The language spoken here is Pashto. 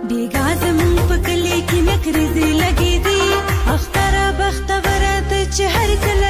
بیګا زمون په کلی کې نکریزې لګېدې اختره بختوره ده چې هر کله